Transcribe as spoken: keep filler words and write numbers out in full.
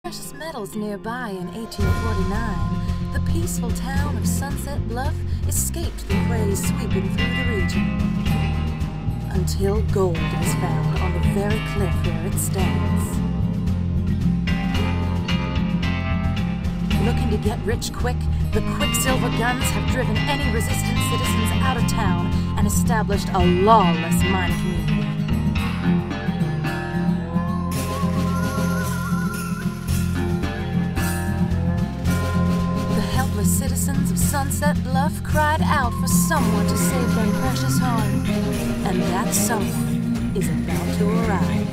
Precious metals nearby in eighteen forty-nine, the peaceful town of Sunset Bluff escaped the craze sweeping through the region. Until gold was found on the very cliff where it stands. Looking to get rich quick, the Quicksilver Guns have driven any resistant citizens out of town and established a lawless mine community. The helpless citizens of Sunset Bluff cried out for someone to save their precious home, and that someone is about to arrive.